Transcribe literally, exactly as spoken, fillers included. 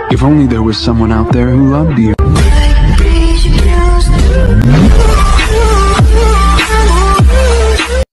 If only there was someone out there who loved you.